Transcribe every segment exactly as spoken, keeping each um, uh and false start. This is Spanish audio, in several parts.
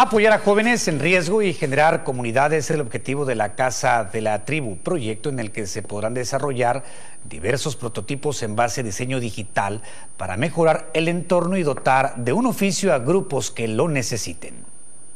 Apoyar a jóvenes en riesgo y generar comunidades es el objetivo de la Casa de la Tribu, proyecto en el que se podrán desarrollar diversos prototipos en base a diseño digital para mejorar el entorno y dotar de un oficio a grupos que lo necesiten.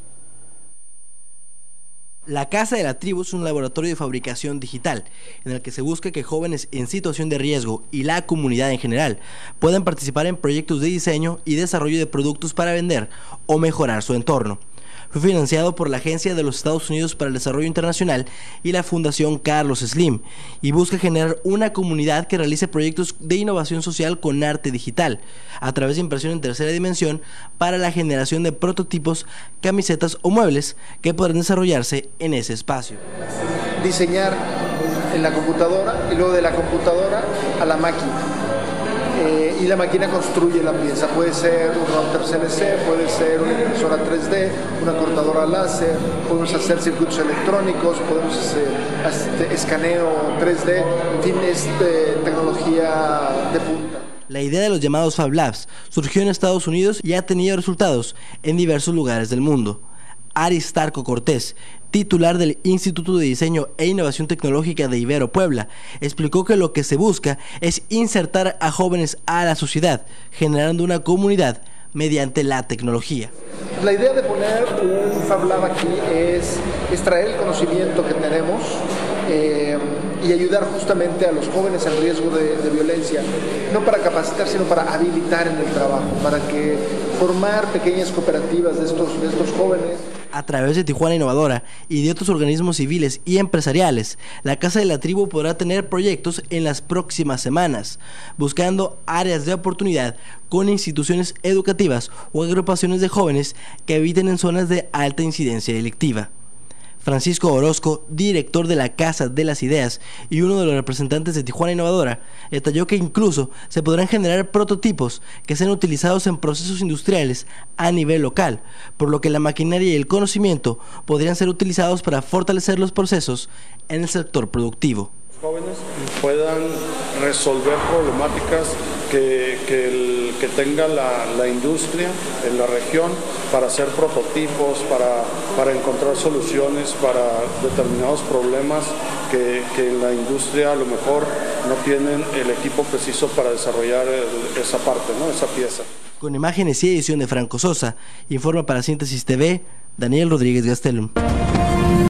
La Casa de la Tribu es un laboratorio de fabricación digital en el que se busca que jóvenes en situación de riesgo y la comunidad en general puedan participar en proyectos de diseño y desarrollo de productos para vender o mejorar su entorno. Fue financiado por la Agencia de los Estados Unidos para el Desarrollo Internacional y la Fundación Carlos Slim y busca generar una comunidad que realice proyectos de innovación social con arte digital a través de impresión en tercera dimensión para la generación de prototipos, camisetas o muebles que podrán desarrollarse en ese espacio. Diseñar en la computadora y luego de la computadora a la máquina. Eh, y la máquina construye la pieza, puede ser un router C N C, puede ser una impresora tres D, una cortadora láser, podemos hacer circuitos electrónicos, podemos hacer este, escaneo tres D, en fin, es de tecnología de punta. La idea de los llamados Fab Labs surgió en Estados Unidos y ha tenido resultados en diversos lugares del mundo. Aristarco Cortés, titular del Instituto de Diseño e Innovación Tecnológica de Ibero Puebla, explicó que lo que se busca es insertar a jóvenes a la sociedad, generando una comunidad mediante la tecnología. La idea de poner un Fab Lab aquí es extraer el conocimiento que tenemos eh, y ayudar justamente a los jóvenes en riesgo de, de violencia, no para capacitar, sino para habilitar en el trabajo, para que formar pequeñas cooperativas de estos, de estos jóvenes. A través de Tijuana Innovadora y de otros organismos civiles y empresariales, la Casa de la Tribu podrá tener proyectos en las próximas semanas, buscando áreas de oportunidad con instituciones educativas o agrupaciones de jóvenes que habiten en zonas de alta incidencia delictiva. Francisco Orozco, director de la Casa de las Ideas y uno de los representantes de Tijuana Innovadora, detalló que incluso se podrán generar prototipos que sean utilizados en procesos industriales a nivel local, por lo que la maquinaria y el conocimiento podrían ser utilizados para fortalecer los procesos en el sector productivo. Los jóvenes puedan resolver problemáticas que, que, el, que tenga la, la industria en la región para hacer prototipos, para, para encontrar soluciones para determinados problemas que, que en la industria a lo mejor no tienen el equipo preciso para desarrollar el, esa parte, ¿no? Esa pieza. Con imágenes y edición de Franco Sosa, informa para Síntesis T V, Daniel Rodríguez Gastelum.